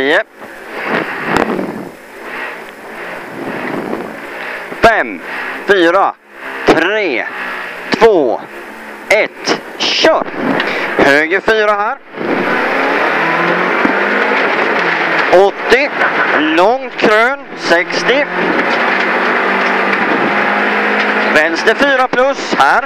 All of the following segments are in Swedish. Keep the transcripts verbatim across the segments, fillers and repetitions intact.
tio. fem, fyra, tre, två, ett. Kör! Höger fyra här. åttio. Långt krön. sextio. Vänster fyra plus här.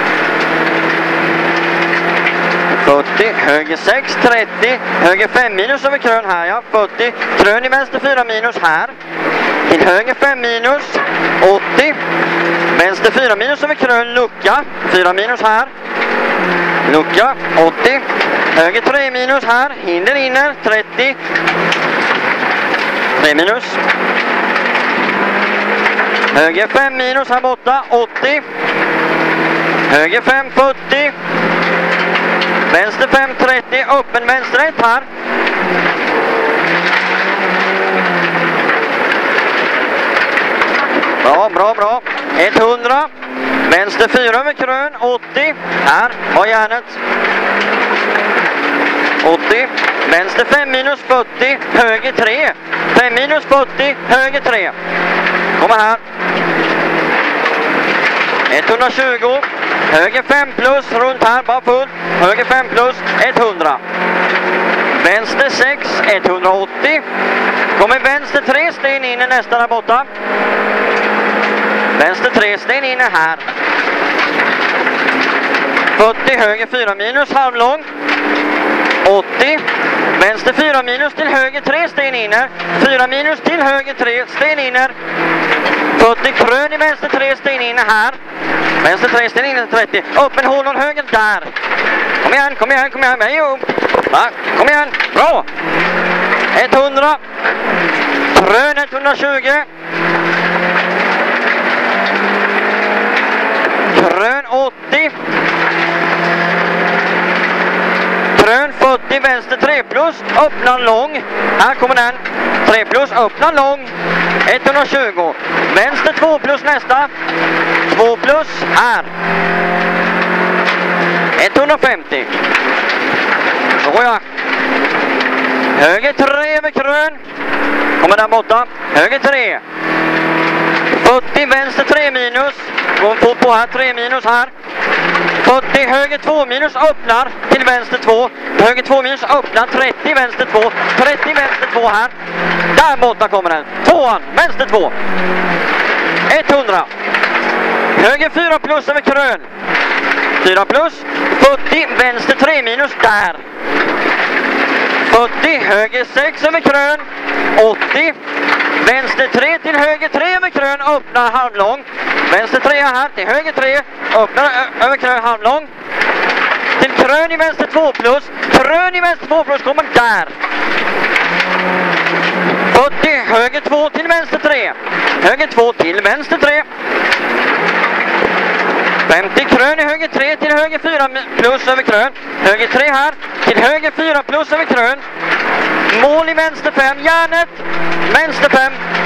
fyrtio. Höger sex. trettio. Höger fem minus över krön här, ja. fyrtio. Krön i vänster fyra minus här. Till höger fem minus. åttio. Vänster fyra minus över krön. Lucka. fyra minus här. Lucka. åttio. Höger tre minus här. Hinder inner. trettio. tre minus. Höger fem minus här borta. åttio. Höger fem. fyrtio. Vänster fem. trettio. Öppen vänster ett här. Bra, bra, bra. hundra. Vänster fyra över krön. åttio. Här. Har järnet. åttio. Vänster fem minus fyrtio. Höger tre. fem minus fyrtio. Höger tre. Kommer här. etthundratjugo. Höger fem plus. Runt här. Bara fullt. Höger fem plus. hundra. Vänster sex. etthundraåttio. Kommer vänster tre sten in i nästa där borta. Vänster tre sten inne här. fyrtio. Höger fyra minus. Halvlång. åttio. Vänster fyra minus till höger tre sten inne. fyra minus till höger tre sten inne. fyrtio. Krön i vänster tre sten inne här. Vänster tre sten inne. trettio. Öppen hål någon höger där. Kom igen, kom igen, kom igen. Jo. Va? Kom igen. Bra. hundra. Krön etthundratjugo. Krön åttio. Krön fyrtio. Vänster tre plus. Öppna lång. Här kommer den. tre plus. Öppna lång. etthundratjugo. Vänster två plus nästa. två plus. Här. etthundrafemtio. Så ja. Höger tre över krön. Kommer där borta. Höger tre. fyrtio. Vänster tre minus. Går fort på här. tre minus här. fyrtio. Höger två minus. Öppnar till vänster två. Höger två minus. Öppnar. trettio. Vänster två. trettio. Vänster två här. Där borta kommer den. Tvåan. Vänster två. hundra. Höger fyra plus över krön. fyra plus. fyrtio. Vänster tre minus. Där. fyrtio. Höger sex över krön. åttio. Vänster tre till höger tre över krön. Öppnar halvlång. Vänster tre här till höger tre. Öppnar över krön halvlång. Till krön i vänster två plus. Krön i vänster två plus kommer där. fyrtio. Höger två till vänster tre. Höger två till vänster tre. femtio. Krön i höger tre till höger fyra plus över krön. Höger tre här till höger fyra plus över krön. Mål i vänster fem. Järnet. Vänster fem.